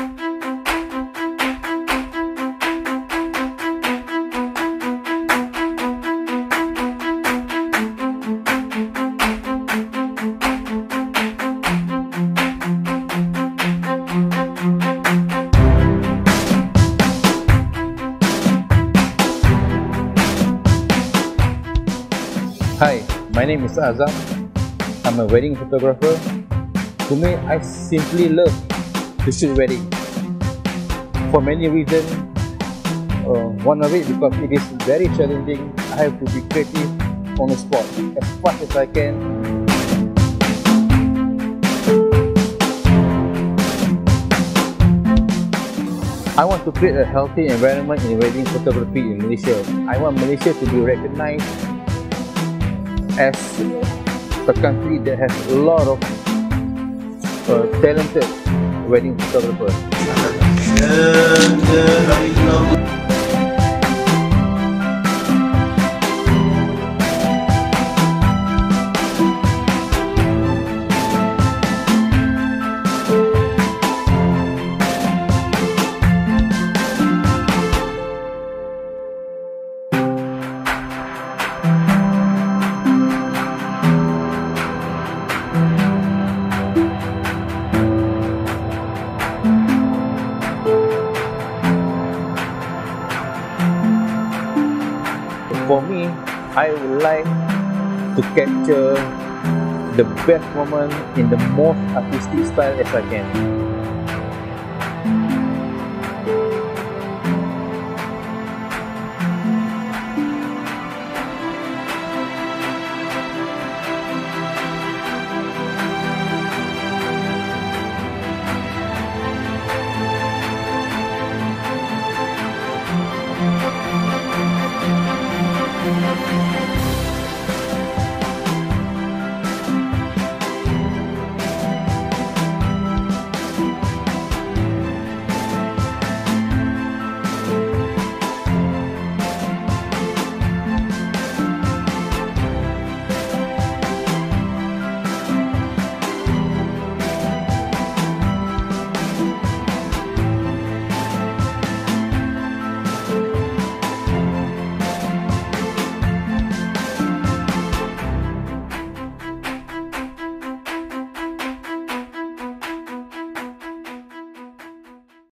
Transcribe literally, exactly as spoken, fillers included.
Hi, my name is Azam. I'm a wedding photographer. To me, I simply love to shoot weddings for many reasons. Uh, one of it because it is very challenging. I have to be creative on the spot as fast as I can. I want to create a healthy environment in wedding photography in Malaysia. I want Malaysia to be recognized as a country that has a lot of uh, talented wedding photographers. For me, I would like to capture the best moment in the most artistic style as I can.